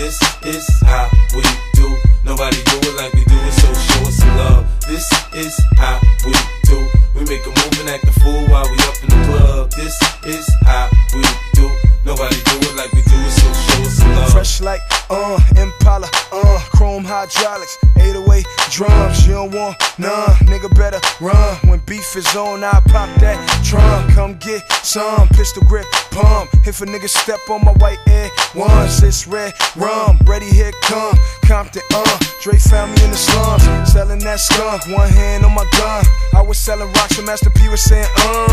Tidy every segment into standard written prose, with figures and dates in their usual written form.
This is how we do. Nobody do it like we do it, so show us some love. This is how we do. We make a move and act a fool while we up in the club. This is how we do. Nobody do it like we do it, so show us some love. Fresh like Impala, chrome hydraulics, 808 drums. You don't want none, nigga better run. When beef is on, I pop that trunk. Come get some pistol grip pump. If a nigga step on my white Air Ones, it's red rum. Ready, here come Compton, Dre found me in the slums, selling that skunk. One hand on my gun. I was selling rocks and Master P was saying,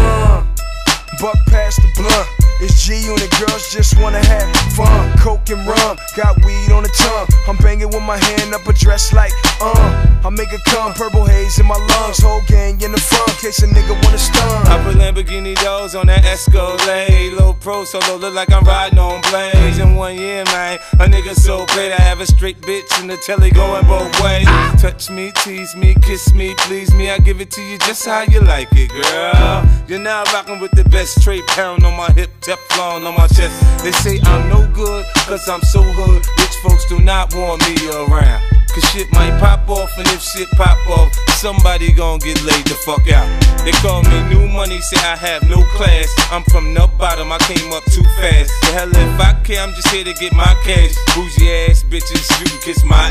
buck past the blunt. It's G-Unit, girls just wanna have fun. Coke and rum, got weed on the tongue. I'm banging with my hand up a dress like, I make it come, purple haze in my lungs. Whole gang in the front, case a nigga wanna stun. I put Lamborghini doors on that Escalade. Low pro solo, look like I'm riding on blades. In 1 year, man, a nigga so great. I have a straight bitch in the telly going both ways. Touch me, tease me, kiss me, please me. I give it to you just how you like it, girl. You're now rocking with the best straight pound on my hip, Teflon on my chest. They say I'm no good, cause I'm so hood. Rich folks do not want me around, cause shit might pop off, and if shit pop off, somebody gon' get laid the fuck out. They call me new money, say I have no class. I'm from the bottom, I came up too fast. The hell if I care, I'm just here to get my cash. Bougie ass bitches, you can kiss my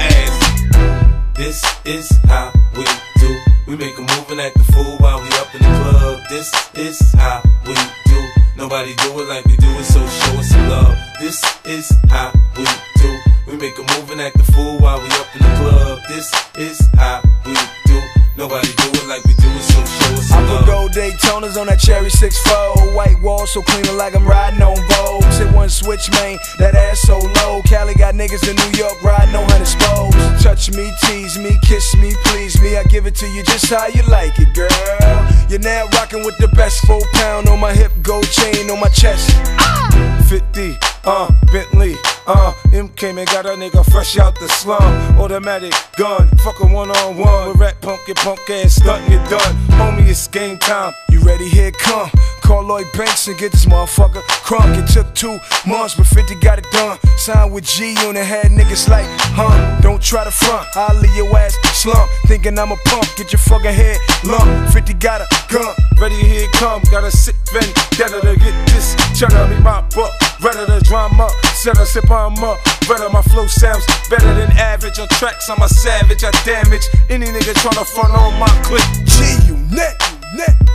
ass. This is how we do. We make a move and act a fool while we up in the club. This is how we do. Nobody do it like we do it, so show us some love. This is how we do. We make a move and act a fool while we up in the club. This is how we do. Nobody do it like we do it, so show us some love. I put gold Daytonas on that cherry 6-4. White wall so clean like I'm riding on Vogues. Hit one switch, man, that ass so low. Cali got niggas in New York riding on 100 spokes. Touch me, tease me, kiss me, please me. I give it to you just how you like it, girl. You're now rocking with the best. 4 pound on my hip, gold chain on my chest. 50, Bentley, M came and got a nigga fresh out the slum. Automatic gun, fuck a one-on-one. With rat punk, your punk ass stuntin', you done. Homie, it's game time. You ready? Here it come. Call Lloyd Banks and get this motherfucker crunk. It took 2 months, but 50 got it done. Signed with G-Unit, had niggas like, don't try to front, I'll leave your ass slump. Thinking I'm a punk, get your fucking head lump. 50 got a gun. Ready, here it come. Got a sick vendetta to get this cheddar. Me my buck, redder the drama. Set a sip on up. Redder, my flow sounds better than average. On tracks, I'm a savage, I damage any nigga tryna front on my clip. G-Unit.